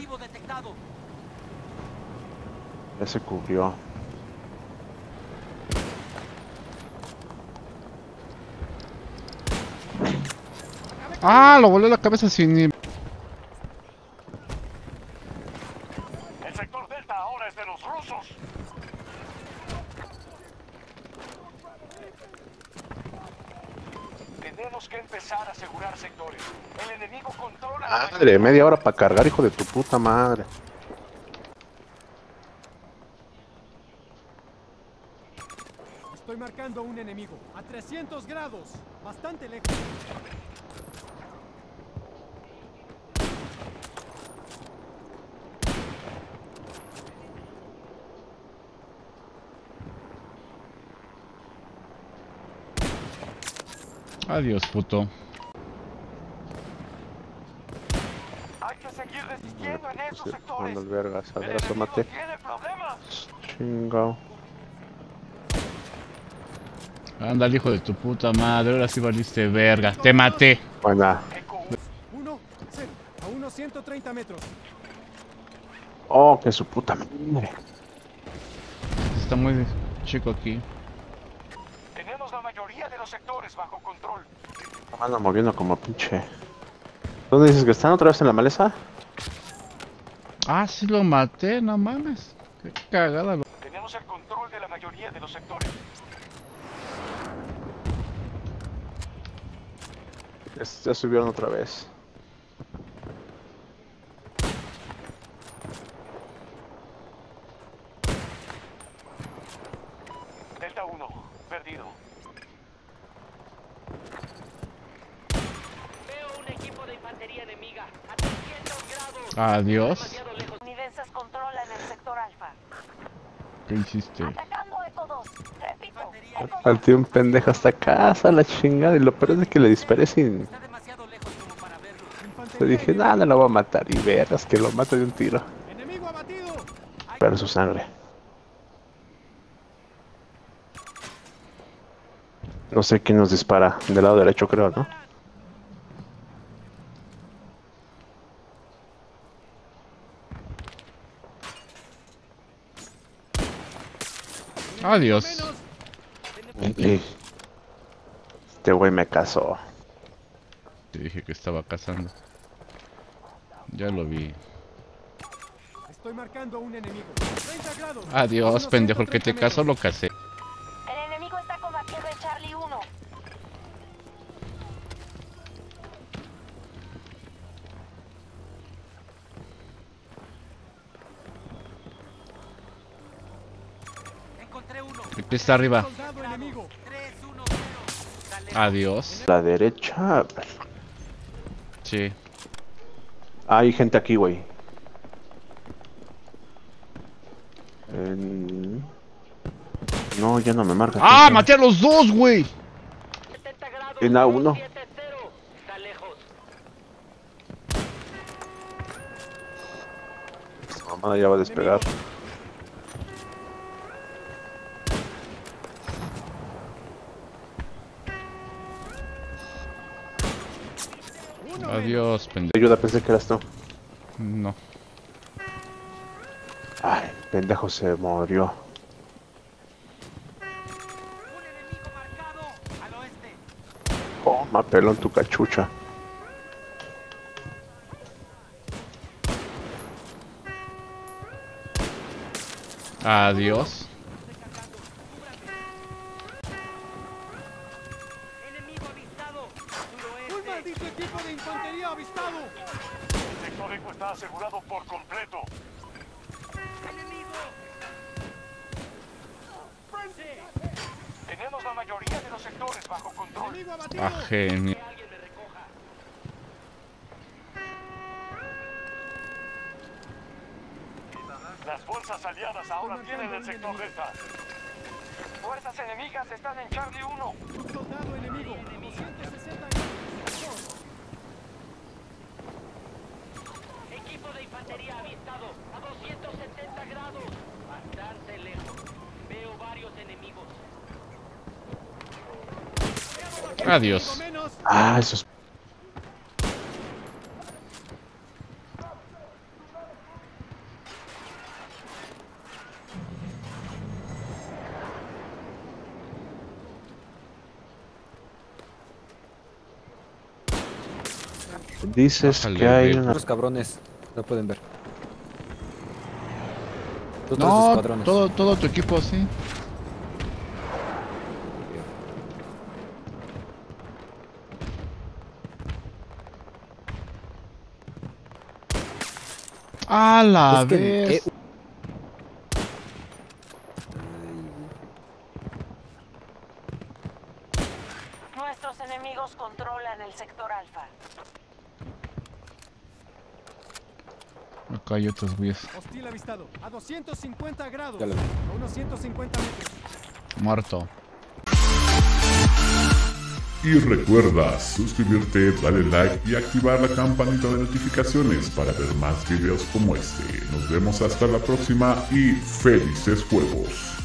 Objetivo detectado. Ya se cubrió. Ah, lo volé la cabeza sin ni... El sector Delta ahora es de los rusos. Tenemos que empezar a asegurar sectores. El enemigo controla la Madre, media hora para cargar, hijo de tu puta madre. Estoy marcando un enemigo a 300 grados, bastante lejos. Adiós, puto. Hay que seguir resistiendo en esos Sí, sectores. mando el vergas. A El ver, enemigo asómate. tiene problemas. Chingao. Anda, hijo de tu puta madre. Ahora sí valiste verga. Te maté. Buena. Eco 1, 0, a unos 130 metros. Oh, que su puta madre. Está muy chico aquí. Tenemos la mayoría de los sectores bajo control. Anda moviendo como pinche. ¿Dónde dices que están? ¿Otra vez en la maleza? Ah, sí lo maté, no mames. Qué cagada. Tenemos el control de la mayoría de los sectores. Ya subieron otra vez. Delta 1, perdido. Veo un equipo de infantería enemiga a 300 grados. Adiós. Demasiado lejos. Unidades controlan el sector alfa. ¿Qué hiciste? Atacando Eco 2. Repito, Eco Al 2. tío un pendejo hasta casa, la chingada. Y lo peor es que le disparé sin. Está demasiado lejos como para verlo. Le dije, nada, no lo voy a matar. Y verás que lo mata de un tiro. Enemigo abatido. Pero su sangre. No sé quién nos dispara. Del lado derecho, creo, ¿no? Adiós. Y este güey me casó. Te dije que estaba cazando. Ya lo vi. Estoy marcando un enemigo. 30 grados. Adiós, pendejo. El que te casó lo casé. El enemigo está combatiendo en Charlie 1. Encontré uno. El que está arriba. Soldado enemigo. 3-1-0. Dale. Adiós. La derecha. Sí. Hay gente aquí, güey. No, ya no me marca. ¡Ah! ¡Maté a los dos, güey! 70 grados. En A1. 7-0. Está lejos. Esta mamada ya va a despegar. Adiós, pendejo. Ayuda, pensé que eras tú. No. Ay, pendejo se murió. Un enemigo marcado al oeste. Oh, me peló en tu cachucha. Adiós. Enemigo avistado. Un Suroeste. maldito equipo de infantería avistado. El sector Eco está asegurado por completo. Enemigo. Tenemos la mayoría de los sectores bajo control. Enemigo abatido. Ah, genio. Que alguien me recoja. Las fuerzas aliadas ahora tienen el sector Delta. Fuerzas enemigas están en Charlie 1. Un soldado enemigo. 260 grados. Equipo de infantería avistado a 270 grados. Bastante lejos. Veo varios enemigos. Adiós. Menos. Ah, eso es. Dices Bájale, que hay viejo. una... Los cabrones, no pueden ver. Los tres No, escuadrones. todo tu equipo así. A la Es que, vez. Nuestros enemigos controlan el sector alfa. Acá hay otros güeyes. Hostil avistado. A 250 grados. Ya lo vi. A unos 150 metros. Muerto. Y recuerda suscribirte, darle like y activar la campanita de notificaciones para ver más videos como este. Nos vemos hasta la próxima y felices juegos.